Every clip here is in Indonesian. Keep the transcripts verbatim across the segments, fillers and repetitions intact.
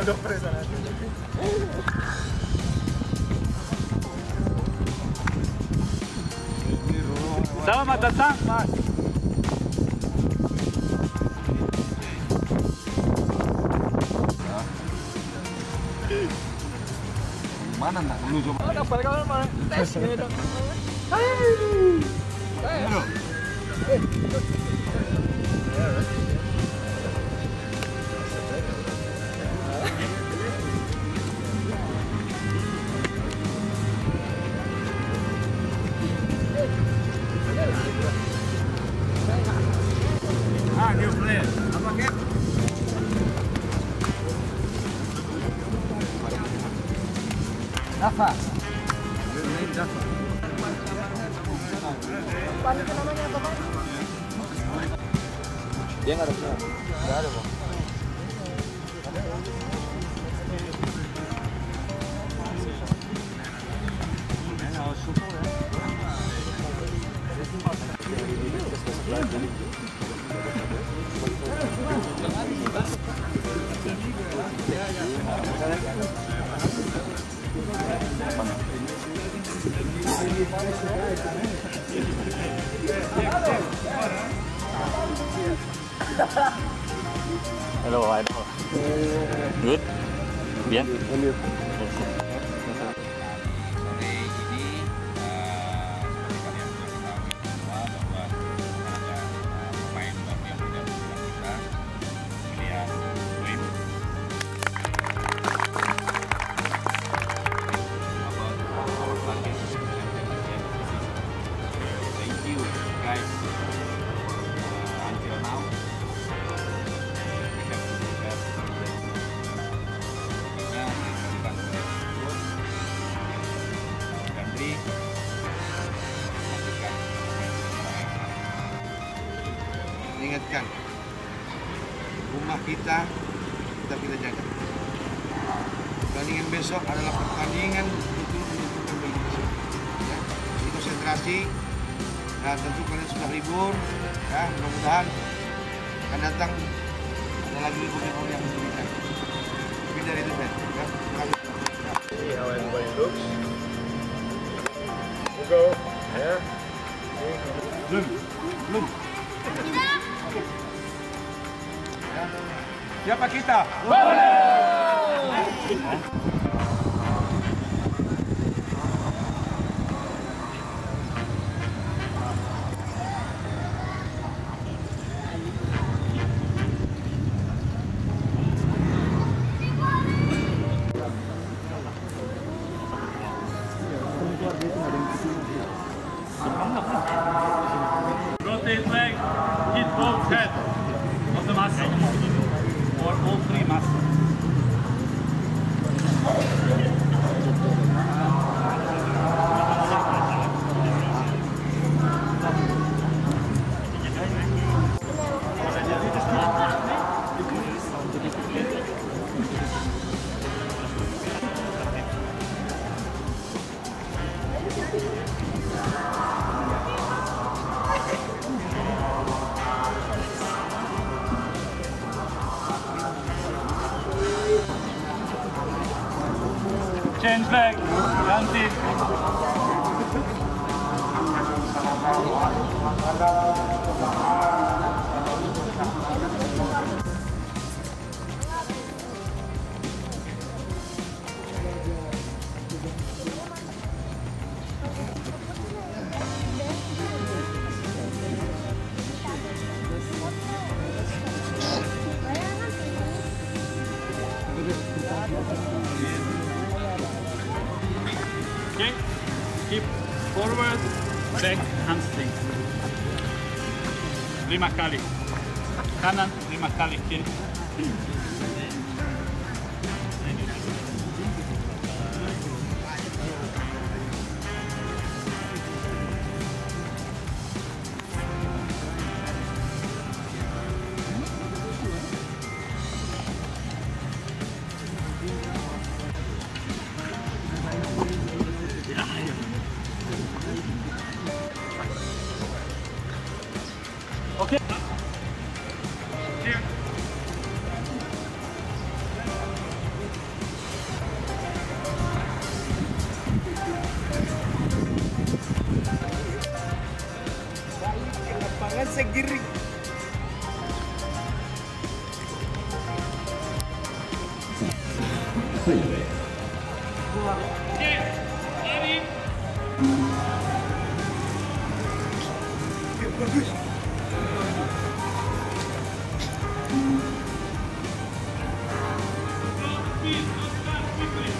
Udah presa nanti. Selamat datang, Mas. Mana nak dulu coba? Oh, dapat kalau mana? Tes ini dong. Hai. Ah, new player. Apa Ken? Dafa. Dafa. Panitia namanya apa, Pak? Dia nggak ada semua. Nggak ada, Bang. Hello, Idol. Good? Bien? Sore ini uh, seperti kalian sudah ketahui semua bahwa ada uh, pemain baru yang sudah bersama kita, William Wim. About our target, thank you guys. Uh, until now. Ingatkan, rumah kita tetap kita jaga. Pertandingan besok adalah pertandingan untuk menentukan Indonesia. Ya, jadi konsentrasi. Dan tentu kalian sudah libur, ya mudah-mudahan akan datang ada lagi libur-libur yang diberikan. Tapi dari itu Ben, ya. See how everybody looks. We'll go. Yeah. Belum, belum. Siapa kita? Rotate leg, hit both head of the muscle, or all three muscles. Change leg, ganti. Okay, keep forward, back, hamstring. Lima kali. Kanan, lima kali, kiri. Okay. Here. Okay, ready? Go, please, go start quickly.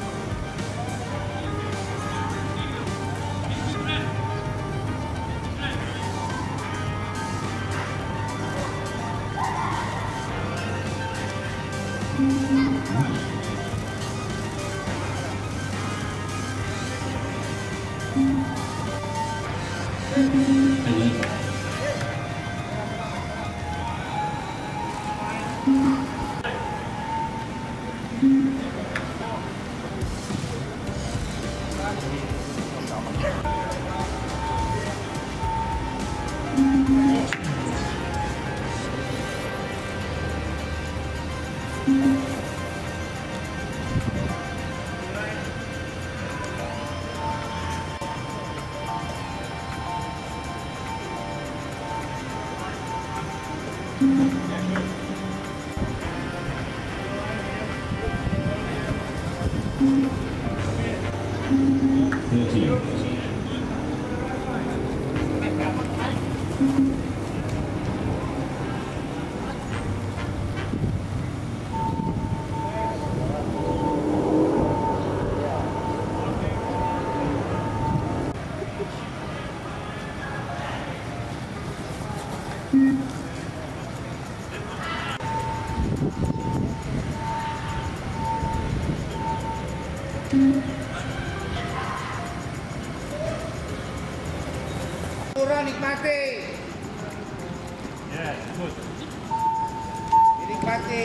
Turun, nikmati. Yeah, good. Dinikmati.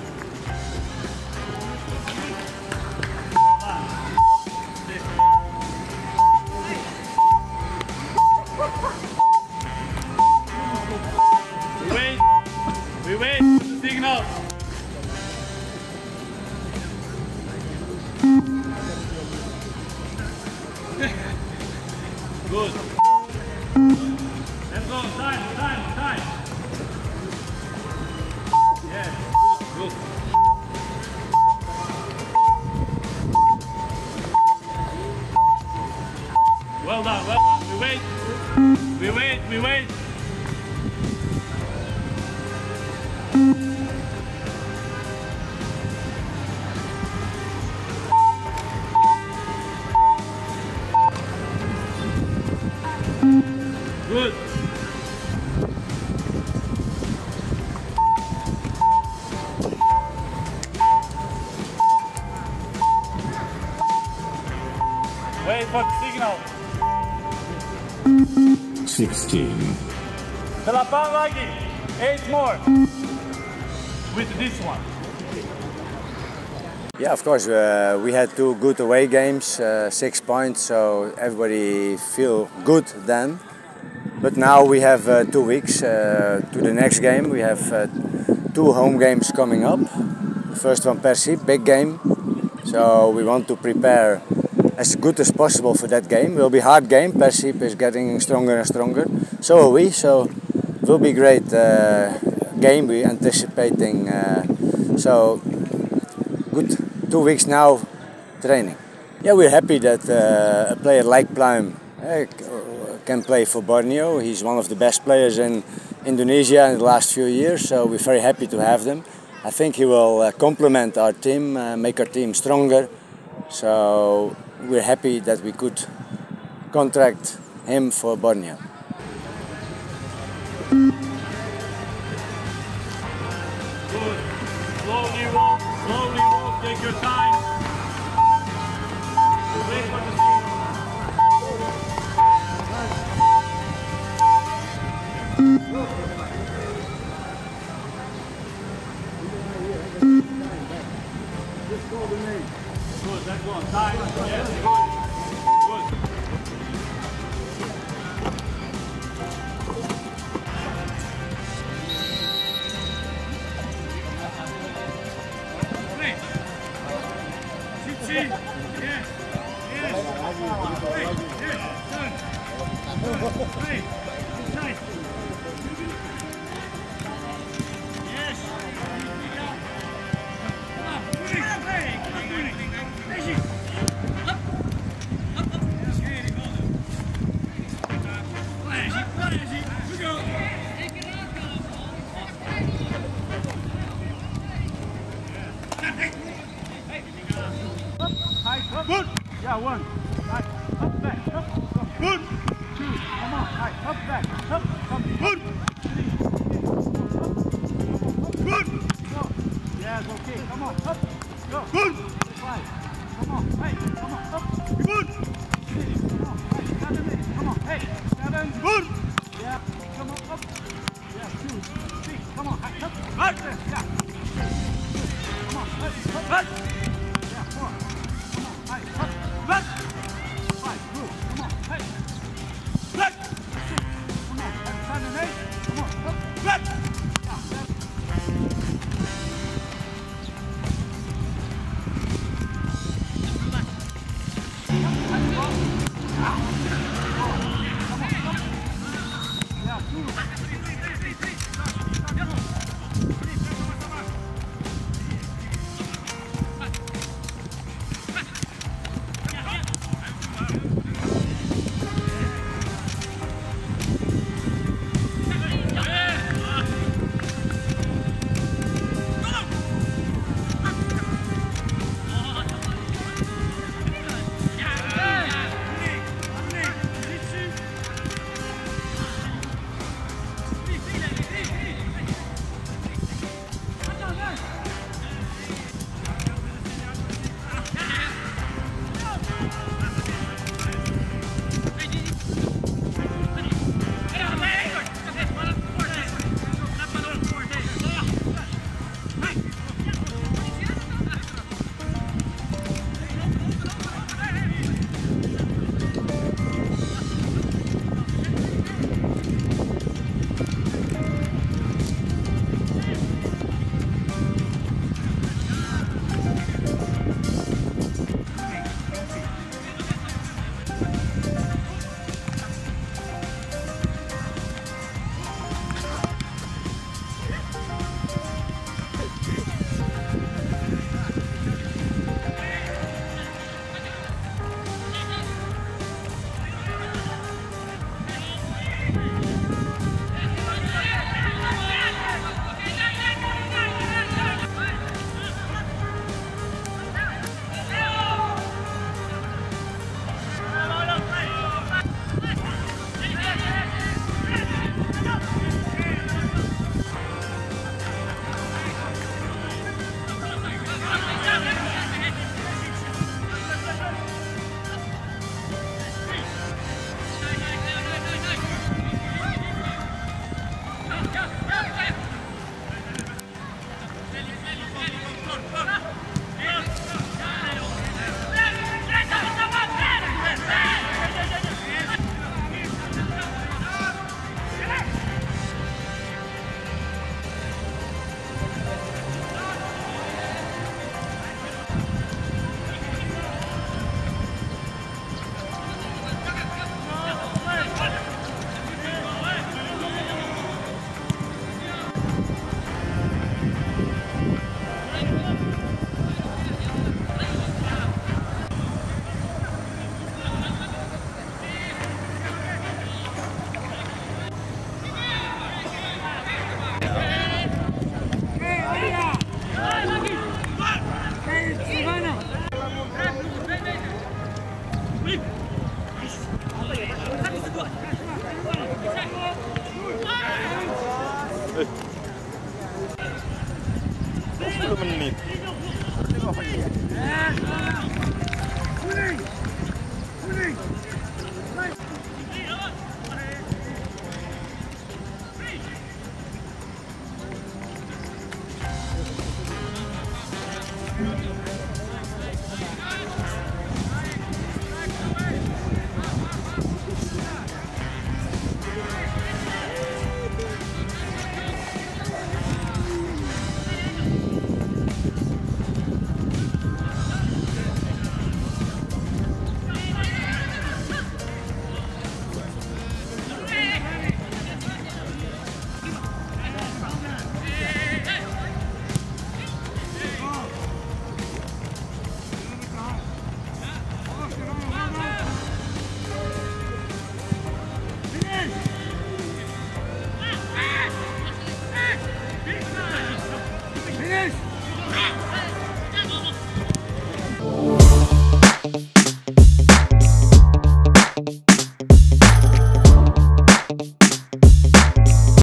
We wait. We wait for the signal. Good. Let's go. Time, time, time. Yeah, good, good. Well done, well done. We wait. We wait, we wait. Good. Wait for the signal. sixteen. Selapan lagi. Eight more. With this one. Yeah, of course, uh, we had two good away games, uh, six points, so everybody feel good then. But now we have uh, two weeks uh, to the next game. We have uh, two home games coming up. The first one, Persib, big game. So we want to prepare as good as possible for that game. It will be a hard game. Persib is getting stronger and stronger. So are we. So it will be a great uh, game. We're anticipating. Uh, so good two weeks now training. Yeah, we're happy that uh, a player like Pluim uh, can play for Borneo. He's one of the best players in Indonesia in the last few years, so we're very happy to have them. I think he will uh, complement our team, uh, make our team stronger. So we're happy that we could contract him for Borneo. Good. Slowly walk, slowly walk, take your time. Wait for the signal. Good, that's one. Time. Yes, good. Good. Wait. Sit, sit. Yes. Yes. Wait. Yes. Turn. Wait. Inside. Yes. Come on. Moving. Hey. Come on, moving. Hey. Nice. Up. Good. Yeah, one. Nice. Up, back. Up. Come. Good. Two. Come on. Nice. Up, back. Up. Come. Good. Three. Up. Good. Go. Yes, okay. Come on. Up. Go. Good.